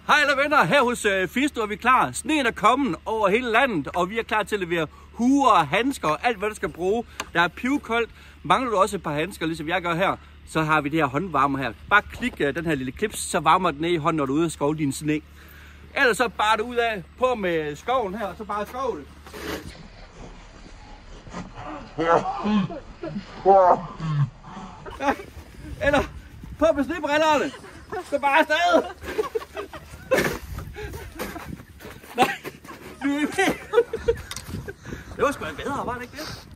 Hej alle venner, her hos Fisto er vi klar. Sneen er kommet over hele landet, og vi er klar til at levere huer og handsker og alt hvad du skal bruge. Der er pivkoldt. Mangler du også et par handsker, ligesom jeg gør her, så har vi det her håndvarmer her. Bare klik den her lille klips, så varmer den ned i hånden, når du er ude og skovle din sne. Ellers så bare det ud af, på med skoven her, så bare skovle. Eller på med snebrillerne, så bare afsted. Nej, nu er vi med. Det var sgu da bedre, var det ikke det?